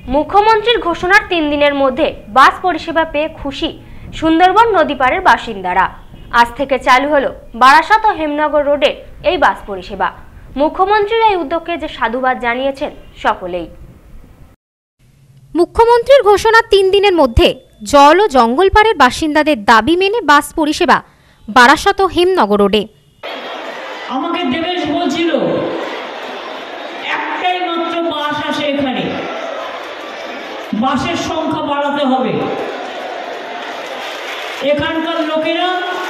মুখ্যমন্ত্রীর ঘোষণার 3 দিনের মধ্যে বাস পরিষেবা পেয়ে খুশি সুন্দরবন নদীপাড়ের বাসিন্দারা। আজ থেকে চালু হলো বারাসাত ও হেমনগর রোডের এই বাস পরিষেবা। মুখ্যমন্ত্রীর এই উদ্যোগকে যে সাধুবাদ জানিয়েছেন সকলেই। মুখ্যমন্ত্রীর ঘোষণার 3 দিনের মধ্যে জল ও জঙ্গল পাড়ের বাসিন্দাদের দাবি মেনে বাস পরিষেবা বারাসাত ও হেমনগর রোডে। আমাকে দেবেশ বলছিল একটাই মাত্র বাস আসে এখানে, বাসের সংখ্যা বাড়াতে হবে। এখানকার লোকেরা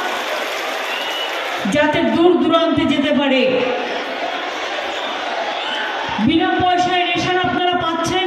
যাতে দূর দূরান্তে যেতে পারে। বিনা পয়সায় রেশন আপনারা পাচ্ছেন।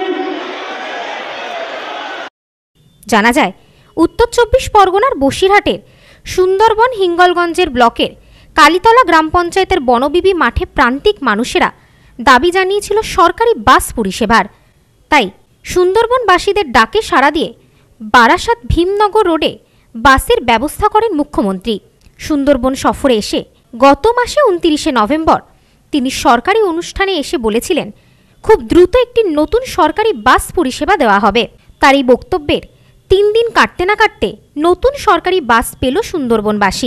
জানা যায় উত্তর 24 পরগনার বসিরহাটের সুন্দরবন হিঙ্গলগঞ্জের ব্লকের কালীতলা গ্রাম পঞ্চায়েতের বনবিবি মাঠে প্রান্তিক মানুষেরা দাবি জানিয়েছিল সরকারি বাস পরিষেবার। তাই সুন্দরবনবাসীদের ডাকে সাড়া দিয়ে বারাসাত ভীমনগর রোডে বাসের ব্যবস্থা করেন মুখ্যমন্ত্রী। সুন্দরবন সফরে এসে গত মাসে 29শে নভেম্বর তিনি সরকারি অনুষ্ঠানে এসে বলেছিলেন খুব দ্রুত একটি নতুন সরকারি বাস পরিষেবা দেওয়া হবে। তার এই বক্তব্যের 3 দিন কাটতে না কাটতে নতুন সরকারি বাস পেল সুন্দরবনবাসী।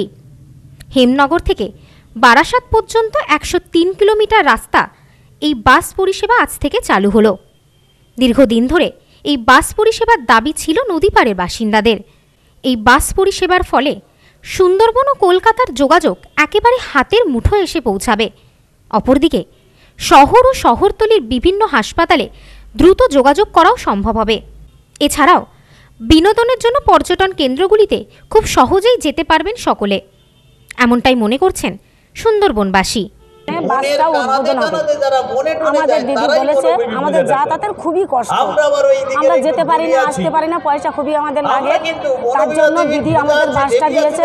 হেমনগর থেকে বারাসাত পর্যন্ত 103 কিলোমিটার রাস্তা এই বাস পরিষেবা আজ থেকে চালু হলো। দীর্ঘদিন ধরে এই বাস পরিষেবার দাবি ছিল নদীপাড়ের বাসিন্দাদের। এই বাস পরিষেবার ফলে সুন্দরবন ও কলকাতার যোগাযোগ একেবারে হাতের মুঠোয় এসে পৌঁছাবে। অপরদিকে শহর ও শহরতলির বিভিন্ন হাসপাতালে দ্রুত যোগাযোগ করাও সম্ভব হবে। এছাড়াও বিনোদনের জন্য পর্যটন কেন্দ্রগুলিতে খুব সহজেই যেতে পারবেন সকলে, এমনটাই মনে করছেন সুন্দরবনবাসী। বাসটা উদ্বোধন হবে। আমাদের দিদি বলেছে আমাদের যাতায়াতের খুবই কষ্ট, আমরা যেতে পারি না, আসতে পারি না, পয়সা খুবই আমাদের লাগে। তার জন্য দিদি আমাদের বাসটা দিয়েছে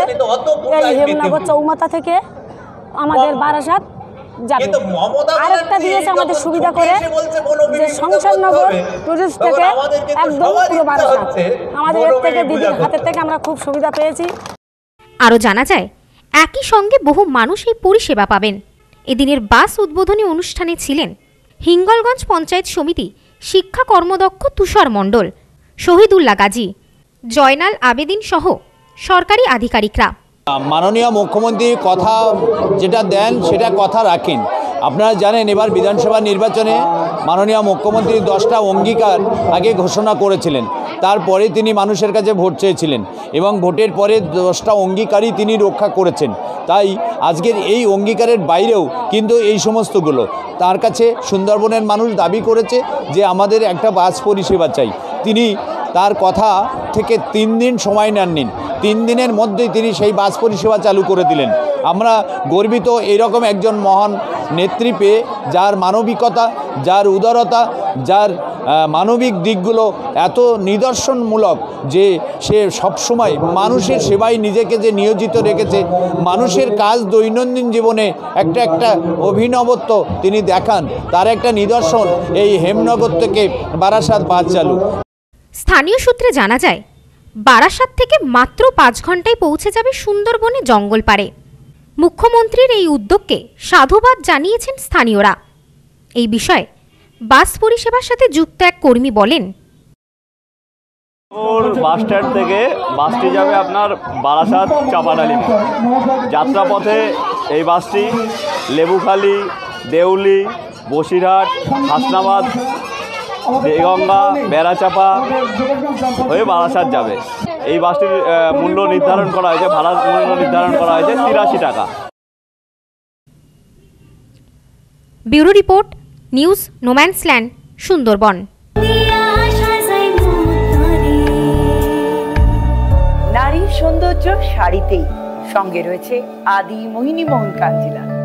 এই হেমনগর চৌমাথা থেকে আমাদের বারাসাত যাবে। আরেকটা দিয়েছে আমাদের সুবিধা করে যে সংসারনগর টুরিস্ট থেকে একদম পুরো বারাসাত। আমাদের এর থেকে দিদির হাতের থেকে আমরা খুব সুবিধা পেয়েছি। আরও জানা যায় একই সঙ্গে বহু মানুষ এই পরিষেবা পাবেন। এদিনের বাস উদ্বোধনী অনুষ্ঠানে ছিলেন হিঙ্গলগঞ্জ পঞ্চায়েত সমিতি শিক্ষা কর্মদক্ষ তুষার মণ্ডল, শহীদুল্লাহ গাজী, জয়নাল আবেদিন সহ সরকারি আধিকারিকরা। মাননীয় মুখ্যমন্ত্রী কথা যেটা দেন সেটা কথা রাখেন। আপনারা জানেন এবার বিধানসভা নির্বাচনে মাননীয় মুখ্যমন্ত্রী 10টা অঙ্গীকার আগে ঘোষণা করেছিলেন, তারপরে তিনি মানুষের কাছে ভোট চেয়েছিলেন এবং ভোটের পরে 10টা অঙ্গীকারই তিনি রক্ষা করেছেন। তাই আজকের এই অঙ্গীকারের বাইরেও কিন্তু এই সমস্তগুলো তার কাছে সুন্দরবনের মানুষ দাবি করেছে যে আমাদের একটা বাস পরিষেবা চাই। তিনি তার কথা থেকে 3 দিন সময় নেননি, 3 দিনের মধ্যেই তিনি সেই বাস পরিষেবা চালু করে দিলেন। আমরা গর্বিত এরকম একজন মহান নেত্রী পেয়ে, যার মানবিকতা, যার উদারতা, যার মানবিক দিকগুলো এত নিদর্শনমূলক যে সে সবসময় মানুষের সেবায় নিজেকে যে নিয়োজিত রেখেছে, মানুষের কাজ দৈনন্দিন জীবনে একটা অভিনবত্ব তিনি দেখান, তার একটা নিদর্শন এই হেমনগর থেকে বারাসাত বাস চালু। স্থানীয় সূত্রে জানা যায় বারাসাত থেকে মাত্র 5 ঘন্টায় পৌঁছে যাবে সুন্দরবনে জঙ্গল পাড়ে। মুখ্যমন্ত্রীর এই উদ্যোগকে সাধুবাদ জানিয়েছেন স্থানীয়রা। এই বিষয়ে বাস পরিষেবার সাথে যুক্ত এক কর্মী বলেন, বাস স্ট্যান্ড থেকে বাসটি যাবে আপনার বারাসাত চাপাডালি। যাত্রাপথে এই বাসটি লেবুখালী, দেউলি, বসিরহাট, হাসনাবাদ, দেগঙ্গা, বেড়াচাপা হয়ে বারাসাত যাবে। এই বাসটির মূল্য নির্ধারণ করা হয়েছে, ভাড়ার মূল্য নির্ধারণ করা হয়েছে 83 টাকা। Bureau report, news no man's land, Sundarban. নারীর সৌন্দর্য শাড়িতেই, সঙ্গে রয়েছে আদি মোহিনী মোহন কাঞ্জিলা।